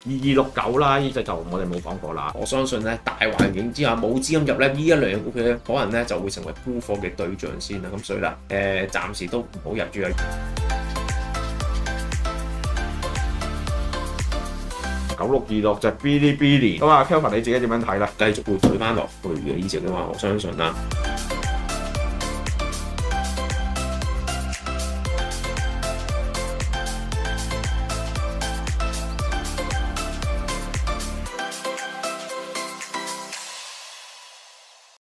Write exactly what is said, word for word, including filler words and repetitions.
二二六九啦，呢隻就我哋冇講過啦。 我相信咧大環境之下冇資金入咧，呢一類股票咧可能咧就會成為沽貨嘅對象先啦。咁所以啦，誒、呃、暫時都唔好入住啊。 九六二六隻 Bilibili，咁啊 Kelvin 你自己點樣睇咧？ 繼續會退翻落去嘅呢隻嘅話，我相信啦。